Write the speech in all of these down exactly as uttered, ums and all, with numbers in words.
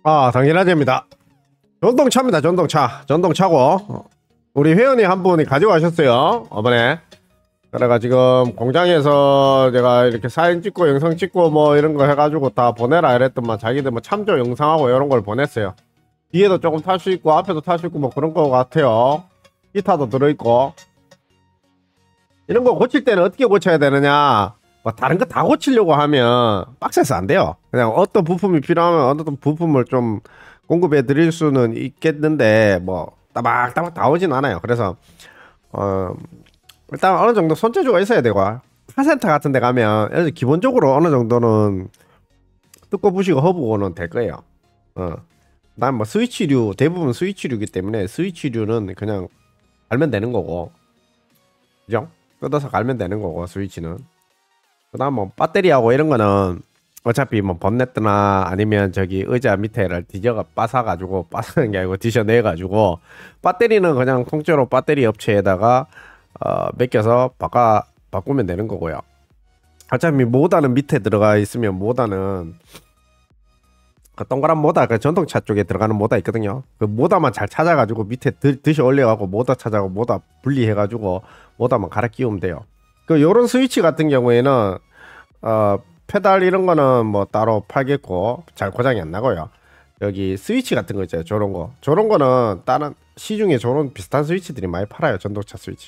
아, 당연하답니다. 전동차입니다. 전동차. 전동차고 우리 회원이 한 분이 가져가셨어요, 이번에. 그래가 지금 공장에서 제가 이렇게 사진 찍고 영상 찍고 뭐 이런 거 해가지고 다 보내라 이랬더만 자기들 뭐 참조 영상하고 이런 걸 보냈어요. 뒤에도 조금 탈 수 있고 앞에도 탈 수 있고 뭐 그런 거 같아요. 기타도 들어있고. 이런 거 고칠 때는 어떻게 고쳐야 되느냐, 뭐 다른 거 다 고치려고 하면 빡세서 안 돼요. 그냥 어떤 부품이 필요하면 어떤 부품을 좀 공급해 드릴 수는 있겠는데 뭐 따박따박 다 오진 않아요. 그래서 어 일단 어느 정도 손재주가 있어야 되고, 카센터 같은 데 가면 기본적으로 어느 정도는 뜯고 부시고 허브고는 될 거예요. 어. 난 뭐 스위치류, 대부분 스위치류이기 때문에 스위치류는 그냥 갈면 되는 거고, 그죠? 뜯어서 갈면 되는 거고, 스위치는. 그 다음 뭐 배터리하고 이런 거는 어차피 뭐 번네트나 아니면 저기 의자 밑에를 뒤져가 빠사가지고, 빠사는 게 아니고 뒤져내가지고, 배터리는 그냥 통째로 배터리 업체에다가 어, 맡겨서 바꿔, 바꾸면 되는 거고요. 어차피 모다는 밑에 들어가 있으면 모다는 그 동그란 모다, 그 전동차 쪽에 들어가는 모다 있거든요. 그 모다만 잘 찾아가지고 밑에 드, 드시 올려가고 모다 찾아가고 모다 분리해가지고 모다만 갈아 끼우면 돼요. 그 요런 스위치 같은 경우에는 어 페달 이런 거는 뭐 따로 팔겠고 잘 고장이 안 나고요. 여기 스위치 같은 거 있잖아요. 저런 거 저런 거는 다른 시중에 저런 비슷한 스위치들이 많이 팔아요. 전동차 스위치.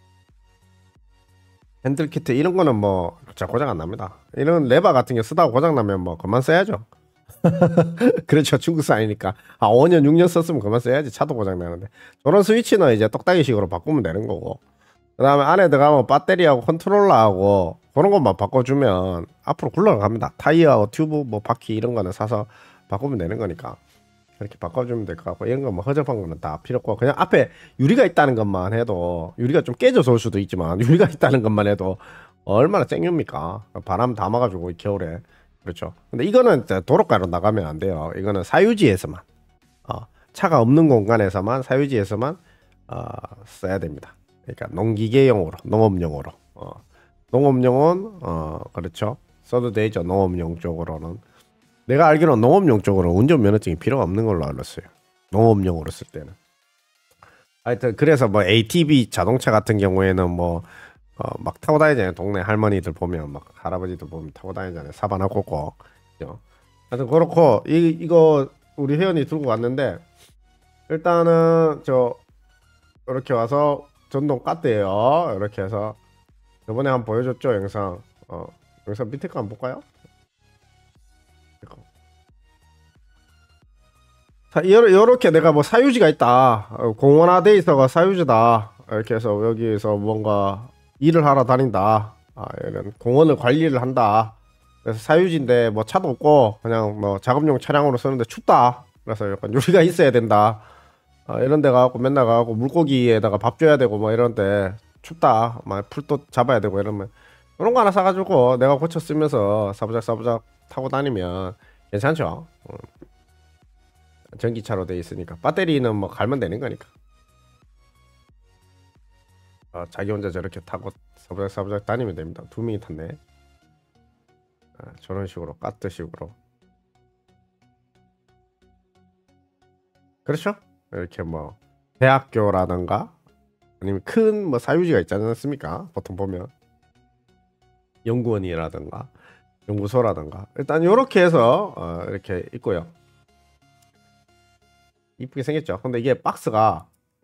핸들 키트 이런 거는 뭐 잘 고장 안 납니다. 이런 레바 같은 게 쓰다가 고장 나면 뭐 그만 써야죠. 그렇죠. 중국산이니까 아 오 년 육 년 썼으면 그만 써야지. 차도 고장 나는데. 저런 스위치는 이제 똑딱이식으로 바꾸면 되는 거고, 그 다음에 안에 들어가면 배터리하고 컨트롤러하고 그런 것만 바꿔주면 앞으로 굴러갑니다. 타이어하고 튜브 뭐 바퀴 이런 거는 사서 바꾸면 되는 거니까 이렇게 바꿔주면 될 것 같고, 이런 거 뭐 허접한 거는 다 필요 없고, 그냥 앞에 유리가 있다는 것만 해도, 유리가 좀 깨져서 올 수도 있지만 유리가 있다는 것만 해도 얼마나 쨍입니까? 바람 담아가지고 겨울에. 그렇죠. 근데 이거는 도로가로 나가면 안 돼요. 이거는 사유지에서만, 어, 차가 없는 공간에서만, 사유지에서만 어, 써야 됩니다. 그러니까 농기계용으로, 농업용으로. 어, 농업용은 어, 그렇죠. 써도 되죠. 농업용 쪽으로는. 내가 알기로는 농업용 쪽으로 운전면허증이 필요가 없는 걸로 알았어요. 농업용으로 쓸 때는. 하여튼 그래서 뭐 에이티브이 자동차 같은 경우에는 뭐 어, 막 타고 다니잖아요. 동네 할머니들 보면, 막 할아버지들 보면 타고 다니잖아요. 사바나 꽂고. 그죠? 하여튼 그렇고, 이, 이거 우리 회원이 들고 왔는데, 일단은 저 이렇게 와서 전동 깠대요. 이렇게 해서 저번에 한번 보여줬죠, 영상. 어, 영상 밑에 거 한번 볼까요? 자, 요렇게 내가 뭐 사유지가 있다, 공원화돼 있어가 사유지다, 이렇게 해서 여기에서 뭔가 일을 하러 다닌다, 아, 이런 공원을 관리를 한다. 그래서 사유지인데 뭐 차도 없고 그냥 뭐 작업용 차량으로 쓰는데 춥다. 그래서 약간 유리가 있어야 된다. 아, 이런 데 가고 맨날 가고 물고기에다가 밥 줘야 되고 뭐 이런데 춥다. 막 풀도 잡아야 되고 이러면 그런 거 하나 사가지고 내가 고쳐 쓰면서 사부작 사부작 타고 다니면 괜찮죠. 어. 전기차로 돼 있으니까 배터리는 뭐 갈면 되는 거니까. 어, 자기 혼자 저렇게 타고 사부작 사부작 다니면 됩니다. 두 명이 탔네. 아, 저런 식으로 까뜨식으로. 그렇죠? 이렇게 뭐 대학교라던가 아니면 큰 뭐 사유지가 있지 않습니까? 보통 보면 연구원이라던가 연구소라던가. 일단 이렇게 해서 어, 이렇게 있고요. 이쁘게 생겼죠. 근데 이게 박스가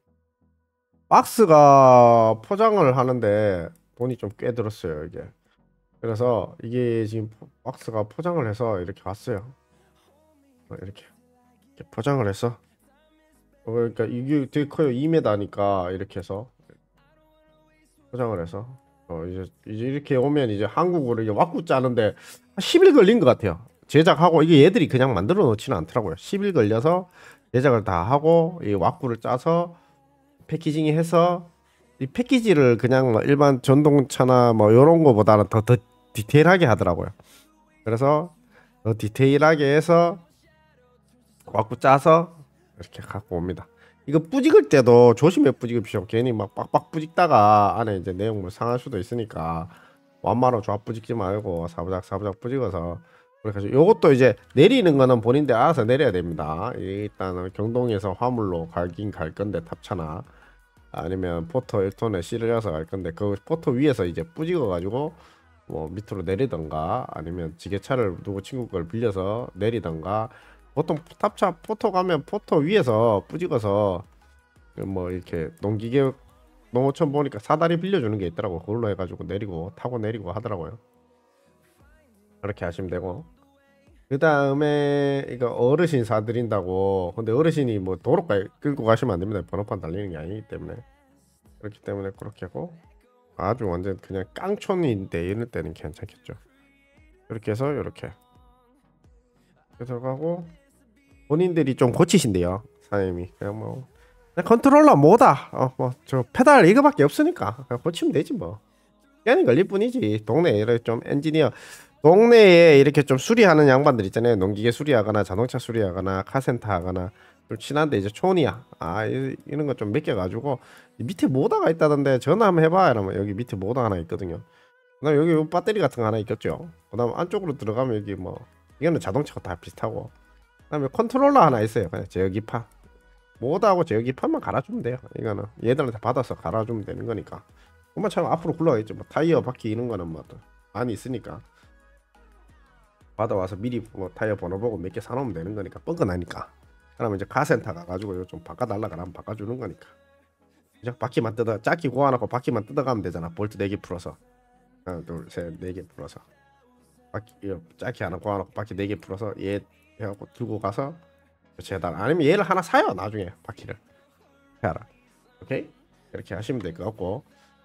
박스가 포장을 하는데 돈이 좀 꽤 들었어요, 이게. 그래서 이게 지금 박스가 포장을 해서 이렇게 왔어요. 이렇게, 이렇게 포장을 해서 어, 그러니까 이게 되게 커요. 이 미터니까 이렇게 해서 포장을 해서 어, 이제 이제 이렇게 오면 이제 한국으로 이제 왁구 짜는데 십 일 걸린 것 같아요. 제작하고. 이게 얘들이 그냥 만들어 놓지는 않더라고요. 십 일 걸려서 제작을 다 하고 이 왁구를 짜서 패키징 해서, 이 패키지를 그냥 뭐 일반 전동차나 뭐 이런 거보다는 더, 더 디테일하게 하더라고요. 그래서 더 디테일하게 해서 왁구 짜서 이렇게 갖고 옵니다. 이거 뿌직을 때도 조심해 뿌직읍시오. 괜히 막 빡빡 뿌직다가 안에 이제 내용물 상할 수도 있으니까 완마로 좋아 뿌직지 말고 사부작 사부작 뿌직어서 그래서 요것도 이제 내리는 거는 본인들 알아서 내려야 됩니다. 일단은 경동에서 화물로 가긴 갈 건데 탑차나 아니면 포터 일 톤에 실려서 갈 건데 그 포터 위에서 이제 뿌직어 가지고 뭐 밑으로 내리던가 아니면 지게차를 누구 친구 걸 빌려서 내리던가 보통 탑차 포터 가면 포터 위에서 뿌직어서 뭐 이렇게 농기계 농어촌 보니까 사다리 빌려주는 게 있더라고. 그걸로 해가지고 내리고 타고 내리고 하더라고요. 그렇게 하시면 되고 그 다음에 이거 어르신 사드린다고. 근데 어르신이 뭐 도로가에 끌고 가시면 안 됩니다. 번호판 달리는 게 아니기 때문에. 그렇기 때문에 그렇게 하고 아주 완전 그냥 깡촌인데 이럴 때는 괜찮겠죠. 이렇게 해서 이렇게 들어가고 본인들이 좀 고치신대요. 사장님이 그냥 뭐 컨트롤러 뭐다 어 뭐 저 페달 이거밖에 없으니까 그냥 고치면 되지 뭐. 시간이 걸릴 뿐이지. 동네에 이렇게 좀 엔지니어 동네에 이렇게 좀 수리하는 양반들 있잖아요. 농기계 수리하거나 자동차 수리하거나 카센터 하거나 좀 친한데 이제 촌이야. 아 이, 이런 거 좀 맡겨가지고 밑에 모터가 있다던데 전화 한번 해봐 이러면 여기 밑에 모터 하나 있거든요. 그다음 여기 배터리 같은 거 하나 있겠죠. 그다음 안쪽으로 들어가면 여기 뭐 이거는 자동차가 다 비슷하고 그다음에 컨트롤러 하나 있어요. 그냥 제어기파 모터하고 제어기파만 갈아주면 돼요. 이거는 얘들한테 받아서 갈아주면 되는 거니까. 그만처럼 앞으로 굴러가겠죠. 뭐 타이어 바퀴 이런 거는 뭐 많이 있으니까 받아와서 미리 뭐 타이어 번호 보고 몇 개 사놓으면 되는 거니까 뻔뻔하니까. 그러면 이제 카센터 가가지고 이거 좀 바꿔달라 그러면 바꿔주는 거니까. 이제 바퀴만 뜯어 짝기 고아놓고 바퀴만 뜯어가면 되잖아. 볼트 네 개 풀어서 하나 둘셋 네 개 풀어서 바퀴 이거 짝기 하나 고아놓고 바퀴 네 개 풀어서 얘 해갖고 들고 가서 제달 아니면 얘를 하나 사요. 나중에 바퀴를 해라. 오케이 이렇게 하시면 될 것 같고.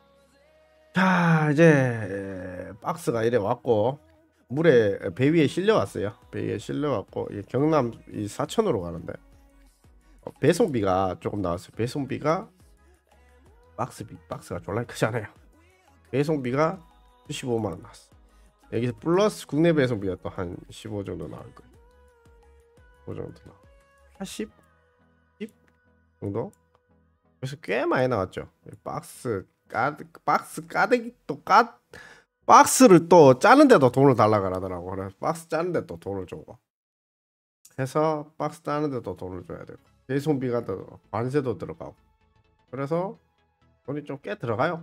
자 이제 박스가 이래 왔고 물에 배 위에 실려왔어요. 배 위에 실려왔고 이 경남 이 사천으로 가는데 어, 배송비가 조금 나왔어요. 배송비가 박스비 박스가 졸라 크잖아요. 배송비가 십오만 원 나왔어. 여기서 플러스 국내 배송비가 또 한 십오 정도 나올 거예요. 그 정도 나. 팔십, 십 정도? 그래서 꽤 많이 나왔죠. 박스 까 박스 까대기 또 까 박스를 또 짜는데도 돈을 달라 그러더라고. 그래서 박스 짜는데 또 돈을 주고 해서 박스 짜는데 또 돈을 줘야 되고 배송비가 또 관세도 들어가고 그래서 돈이 좀 꽤 들어가요.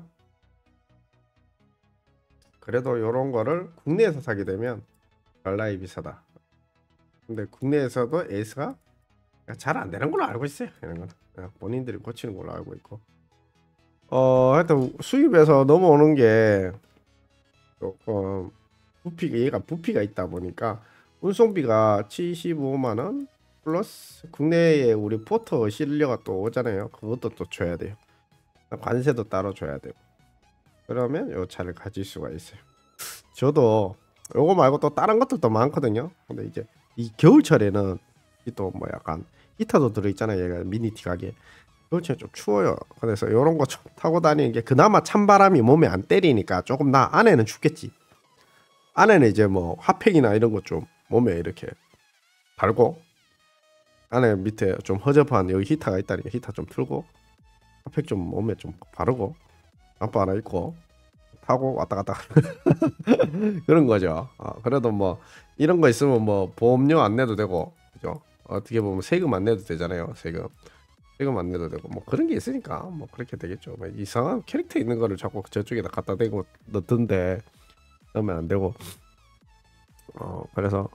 그래도 이런 거를 국내에서 사게 되면 별나이 비싸다. 근데 국내에서도 에이스가 잘 안 되는 걸로 알고 있어요. 이런 거는 그냥 본인들이 고치는 걸로 알고 있고. 어 하여튼 수입에서 넘어오는 게 조금 부피가 얘가 부피가 있다 보니까 운송비가 칠십오만 원 플러스 국내에 우리 포터 실려가 또 오잖아요. 그것도 또 줘야 돼요. 관세도 따로 줘야 되고 그러면 요 차를 가질 수가 있어요. 저도 요거 말고 또 다른 것들도 많거든요. 근데 이제 이 겨울철에는 또 뭐 약간 히터도 들어있잖아요. 얘가 미니티 가게 겨울철에 좀 추워요. 그래서 요런 거 좀 타고 다니는 게 그나마 찬바람이 몸에 안 때리니까 조금 나 안에는 춥겠지. 안에는 이제 뭐 핫팩이나 이런 거 좀 몸에 이렇게 달고 안에 밑에 좀 허접한 여기 히터가 있다니까 히터 좀 틀고 핫팩 좀 몸에 좀 바르고 잠바 하나 입고 타고 왔다 갔다 그런 거죠. 어, 그래도 뭐 이런 거 있으면 뭐 보험료 안 내도 되고 그죠? 어떻게 보면 세금 안 내도 되잖아요. 세금 세금 안 내도 되고 뭐 그런 게 있으니까 뭐 그렇게 되겠죠. 뭐 이상한 캐릭터 있는 거를 자꾸 저쪽에다 갖다 대고 넣던데 넣으면 안 되고 어 그래서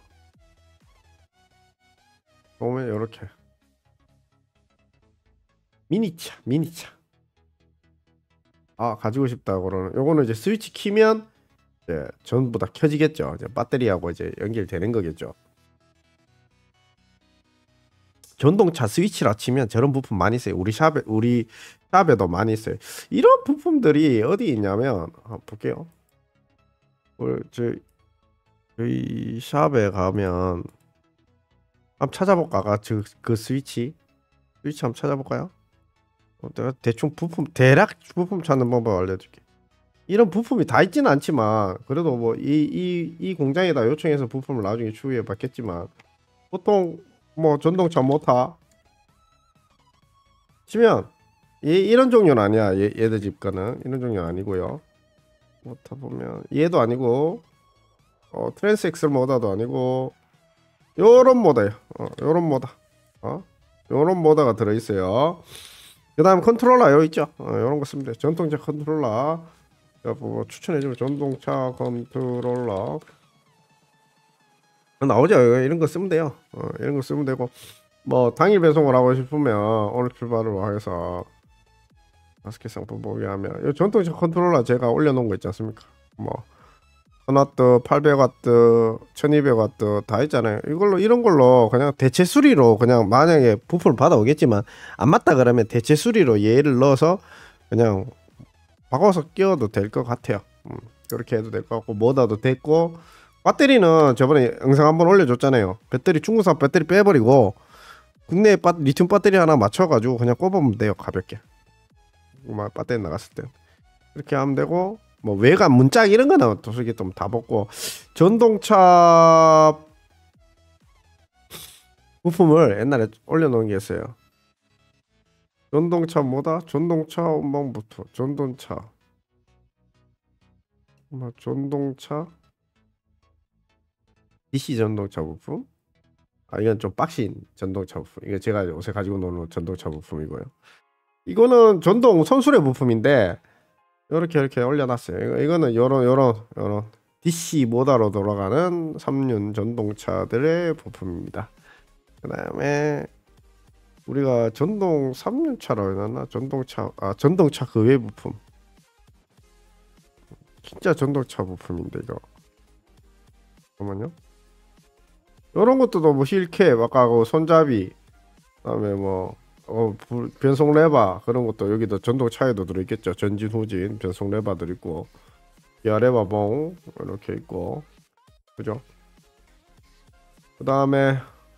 보면 이렇게 미니차 미니차 아 가지고 싶다 그러는 요거는 이제 스위치 키면 이제 전부 다 켜지겠죠. 이제 배터리하고 이제 연결되는 거겠죠. 전동차 스위치라 치면 저런 부품 많이 있어요. 우리 샵에 우리 샵에도 많이 있어요. 이런 부품들이 어디 있냐면 한번 볼게요. 저 저희 샵에 가면 한번 찾아볼까? 저 그 스위치 스위치 한번 찾아볼까요? 어, 내가 대충 부품 대략 부품 찾는 방법 알려줄게. 이런 부품이 다 있지는 않지만 그래도 뭐 이 이 이 공장에다 요청해서 부품을 나중에 추후에 받겠지만 보통 뭐 전동차 모터 치면 얘 이런 종류는 아니야. 얘, 얘들 집 거는 이런 종류는 아니고요. 모터 보면 얘도 아니고 어, 트랜스 엑셀 모다도 아니고 요런 모다예요. 어, 요런 모다. 어? 요런 모다가 들어있어요. 그 다음 컨트롤러 여기 있죠. 어, 요런 거 쓰면 돼. 전동차 컨트롤러. 뭐 추천해주면 전동차 컨트롤러 나오죠. 이런 거 쓰면 돼요. 어, 이런 거 쓰면 되고, 뭐 당일 배송을 하고 싶으면 오늘 출발을 해서 마스켓 상품 보기 하면 이 전동차 컨트롤러 제가 올려놓은 거 있지 않습니까? 뭐 천 와트, 팔백 와트, 천이백 와트 다 있잖아요. 이걸로 이런 걸로 그냥 대체 수리로 그냥 만약에 부품을 받아오겠지만 안 맞다 그러면 대체 수리로 얘를 넣어서 그냥 바꿔서 끼워도 될 것 같아요. 음, 그렇게 해도 될 것 같고 모다도 됐고, 배터리는 저번에 영상 한번 올려줬잖아요. 배터리 중국산 배터리 빼버리고 국내 바, 리튬 배터리 하나 맞춰가지고 그냥 꼽으면 돼요. 가볍게 막 배터리 나갔을 때 이렇게 하면 되고, 뭐 외관 문짝 이런 거는 솔직히 좀 다 벗고 전동차 부품을 옛날에 올려놓은 게 있어요. 전동차 뭐다? 전동차 원방부터 전동차 뭐 전동차 디씨 전동차 부품. 아 이건 좀 빡신 전동차 부품. 이거 제가 요새 가지고 노는 전동차 부품이고요. 이거는 전동 선수의 부품인데 이렇게 이렇게 올려놨어요. 이거, 이거는 요런 요런 요런 디씨 모터로 돌아가는 삼 륜 전동차들의 부품입니다. 그 다음에 우리가 전동 삼 륜차라고 해놨나? 전동차 아 전동차 그 외 부품. 진짜 전동차 부품인데 이거. 잠깐만요. 요런 것도 뭐 힐캡 아까 그 손잡이, 그다음에 뭐 어, 변속 레바 그런 것도 여기도 전동차에도 들어있겠죠. 전진 후진 변속 레바들 있고 기아 레바봉 이렇게 있고, 그죠? 그 다음에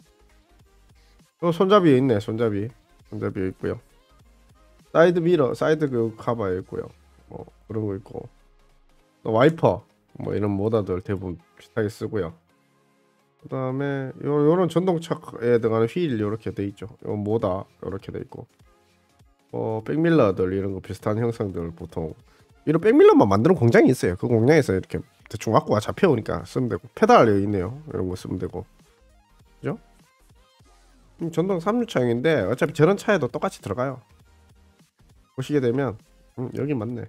또 손잡이 있네. 손잡이 손잡이 있고요. 사이드 미러 사이드 그 카바에 있고요. 뭐 그런 거 있고, 또 와이퍼 뭐 이런 모다들 대부분 비슷하게 쓰고요. 그 다음에 요, 요런 전동차에 들어가는 휠 요렇게 돼 있죠. 요 모다 요렇게 돼 있고, 어 백밀러들 이런 거 비슷한 형상들 보통 이런 백밀러만 만드는 공장이 있어요. 그 공장에서 이렇게 대충 갖고 와 잡혀오니까 쓰면 되고, 페달 여기 있네요. 이런 거 쓰면 되고, 그죠? 음, 전동 삼 륜차용인데 어차피 저런 차에도 똑같이 들어가요. 보시게 되면 음, 여기 맞네.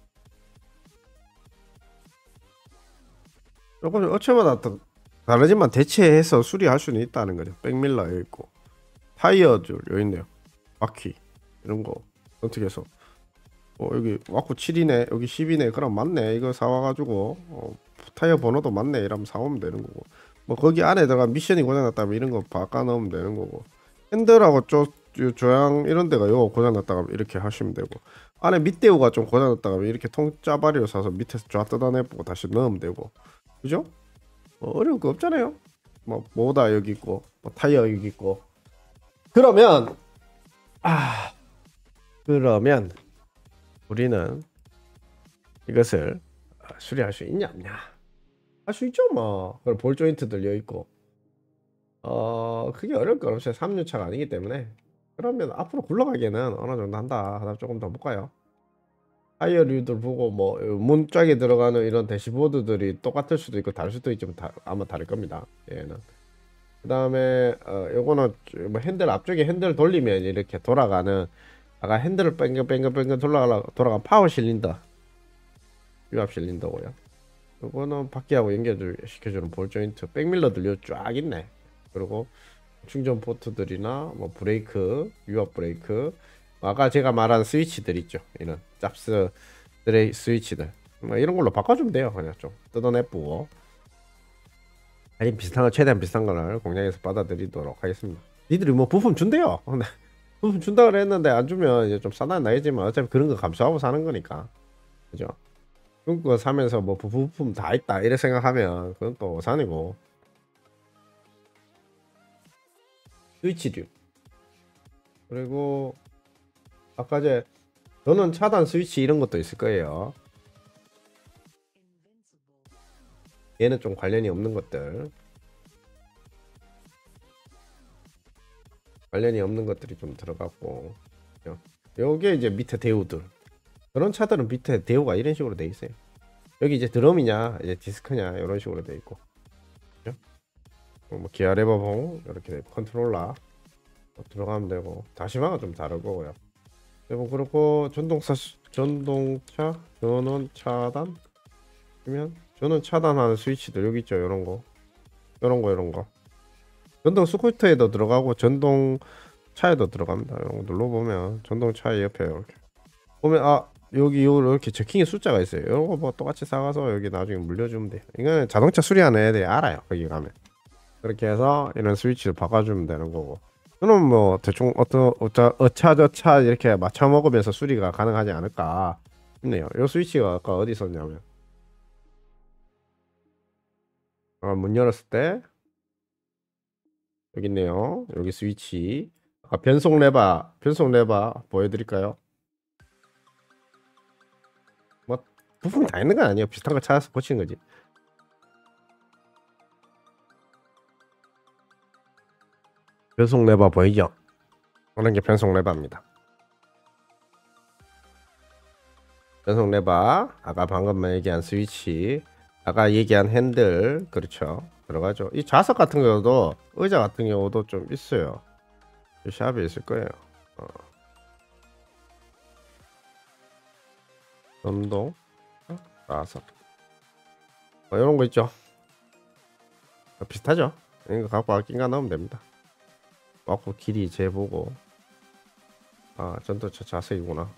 조금 어체마다 또 다르지만 대체해서 수리할 수는 있다는 거죠. 백밀러 여기 있고, 타이어줄 여기 있네요. 바퀴 이런 거 어떻게 해서 어, 여기 와꾸 칠이네 여기 십이네 그럼 맞네. 이거 사와가지고 어, 타이어 번호도 맞네 이러면 사오면 되는 거고, 뭐 거기 안에 들어가 미션이 고장났다면 이런 거 바꿔 넣으면 되는 거고, 핸들하고 조, 조향 이런 데가 요 고장났다가 이렇게 하시면 되고, 안에 밑대우가 좀 고장났다가 이렇게 통짜바리로 사서 밑에서 쫙 뜯어내보고 다시 넣으면 되고, 그죠? 뭐 어려울 거 없잖아요. 뭐 모다 여기 있고 뭐 타이어 여기 있고. 그러면 아 그러면 우리는 이것을 수리할 수 있냐 없냐? 할 수 있죠 뭐. 그럼 볼 조인트들 여기 있고, 어 그게 어려울 건 없어요. 삼 륜차가 아니기 때문에. 그러면 앞으로 굴러가기에는 어느 정도 한다 하다 조금 더 볼까요? 타이어류들 보고 뭐 문짝에 들어가는 이런 대시보드들이 똑같을 수도 있고 다를 수도 있지만 다, 아마 다를 겁니다. 얘는. 그 다음에 어 요거는 뭐 핸들 앞쪽에 핸들 돌리면 이렇게 돌아가는, 아까 핸들을 뺑글뺑글뺑글 돌아가 돌아간 파워 실린더, 유압 실린더고요. 요거는 바퀴하고 연결 시켜주는 볼 조인트, 백밀러들 요 쫙 있네. 그리고 충전 포트들이나 뭐 브레이크, 유압 브레이크, 아까 제가 말한 스위치들 있죠. 이런 짭스 드레이 스위치들 뭐 이런 걸로 바꿔주면 돼요. 그냥 좀 뜯어내보고, 아니 비슷한 거 최대한 비슷한 거를 공장에서 받아들이도록 하겠습니다. 니들이 뭐 부품 준대요. 근데 부품 준다 그랬는데 안 주면 이제 좀 싸나 나겠지만 어차피 그런 거 감수하고 사는 거니까, 그죠? 그런 거 사면서 뭐 부품 다 있다 이래 생각하면 그건 또 오산이고. 스위치류, 그리고 아까 제 저는 차단 스위치 이런 것도 있을 거예요. 얘는 좀 관련이 없는 것들, 관련이 없는 것들이 좀 들어갔고, 요게 이제 밑에 대우들, 그런 차들은 밑에 대우가 이런 식으로 돼 있어요. 여기 이제 드럼이냐 이제 디스크냐 이런 식으로 돼 있고, 그죠? 뭐 기아 레버봉 이렇게 돼, 컨트롤러 들어가면 되고, 다시마가 좀 다르고요. 뭐 그렇고 전동차 전동차 전원 차단 그러면 전원 차단하는 스위치들 여기 있죠. 이런 거 이런 거 이런 거 전동 스쿠터에도 들어가고 전동 차에도 들어갑니다. 이런 거 눌러보면 전동차 옆에 이렇게 보면 아 여기 요 이렇게 적힌 숫자가 있어요. 이런 거 뭐 똑같이 싸가서 여기 나중에 물려주면 돼요. 이거는 자동차 수리하는 애들이 알아요. 거기 가면 그렇게 해서 이런 스위치를 바꿔주면 되는 거고, 저는 뭐 대충 어떤 어차 어차저차 이렇게 맞춰 먹으면서 수리가 가능하지 않을까 싶네요. 이 스위치가 아까 어디 있었냐면, 아, 문 열었을 때 여기 있네요. 여기 스위치. 아, 변속 레바 변속 레바 보여드릴까요? 뭐 부품이 다 있는 건 아니에요. 비슷한 거 찾아서 고치는 거지. 변속 레바 보이죠? 그런 게 변속 레바입니다. 변속 레바, 아까 방금 얘기한 스위치, 아까 얘기한 핸들, 그렇죠, 들어가죠. 이 좌석 같은 경우도, 의자 같은 경우도 좀 있어요. 이 샵에 있을 거예요. 어. 전동 좌석 뭐 이런 거 있죠. 어, 비슷하죠. 이거 갖고 아낀가 넣으면 됩니다. 갖고 길이 재보고, 아 전도차 좌석이구나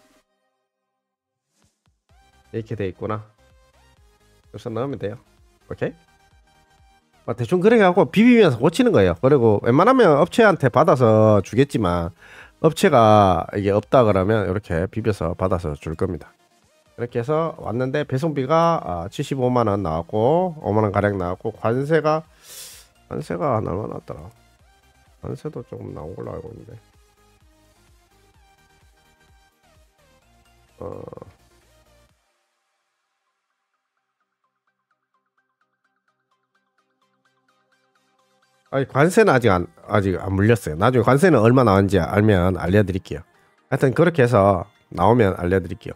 이렇게 돼 있구나. 그래서 넣으면 돼요. 오케이. 뭐 대충 그렇게 하고 비비면서 고치는 거예요. 그리고 웬만하면 업체한테 받아서 주겠지만, 업체가 이게 없다 그러면 이렇게 비벼서 받아서 줄 겁니다. 이렇게 해서 왔는데 배송비가 칠십오만 원 나왔고, 오만 원 가량 나왔고, 관세가 관세가 한 얼마 나왔더라. 관세도 조금 나온 걸로 알고 있는데, 어 아니 관세는 아직 안 아직 안 물렸어요. 나중에 관세는 얼마 나왔는지 알면 알려드릴게요. 하여튼 그렇게 해서 나오면 알려드릴게요.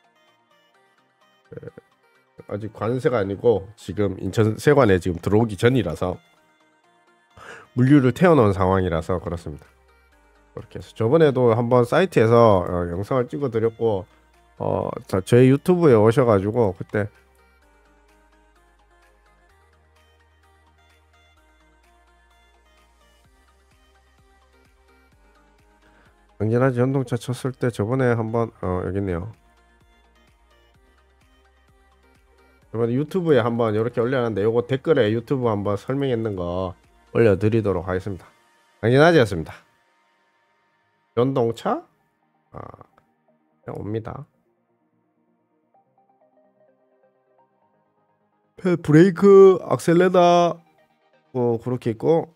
아직 관세가 아니고 지금 인천 세관에 지금 들어오기 전이라서 물류를 태워놓은 상황이라서 그렇습니다. 그렇게 해서 저번에도 한번 사이트에서 어, 영상을 찍어드렸고, 어, 저희 유튜브에 오셔가지고 그때 당진하지 전동차 쳤을 때 저번에 한번 어, 여기 있네요. 이번에 유튜브에 한번 이렇게 올려놨는데, 요거 댓글에 유튜브 한번 설명했는 거 올려드리도록 하겠습니다. 당진아지였습니다. 전동차 아, 그냥 옵니다. 브레이크, 악셀레다 뭐 그렇게 있고,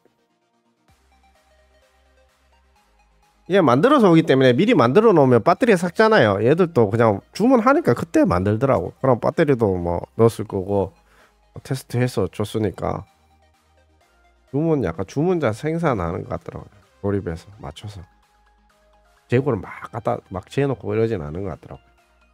이게 만들어서 오기 때문에 미리 만들어 놓으면 배터리 삭잖아요. 얘들도 그냥 주문하니까 그때 만들더라고. 그럼 배터리도 뭐 넣었을 거고 테스트해서 줬으니까, 주문 약간 주문자 생산하는 것 같더라고요. 조립해서 맞춰서 재고를 막 갖다 막 재놓고 이러진 않은 것 같더라고요.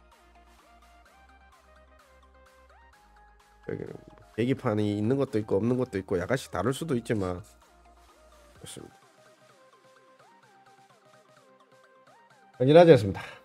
여기 계기판이 있는 것도 있고 없는 것도 있고 약간씩 다를 수도 있지만 그렇습니다. 확인하겠습니다.